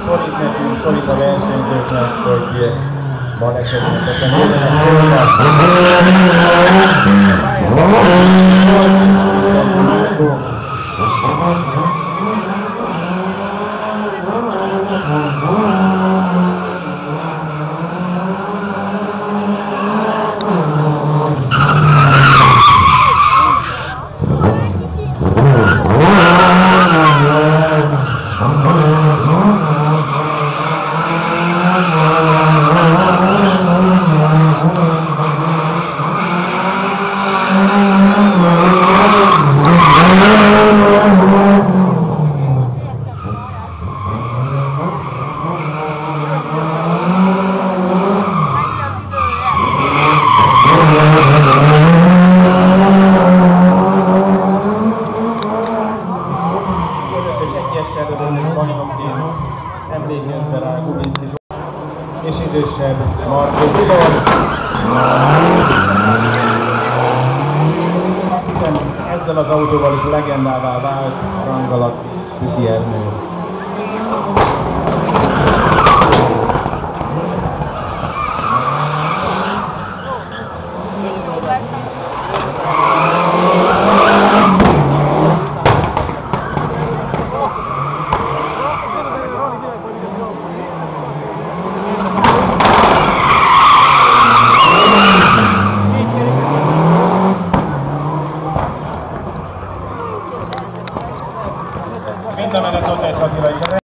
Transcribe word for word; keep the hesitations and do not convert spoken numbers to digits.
szorít nekünk, szorít a versenyzőknek, hogy balesetmentesen érjenek célba. Emlékezve rá Gubinszki Zsolt és idősebb Markó Tibor. Hiszen ezzel az autóval is legendává vált Frank Galaci és Püti Ernő. Mind a mellett Notesz Attila is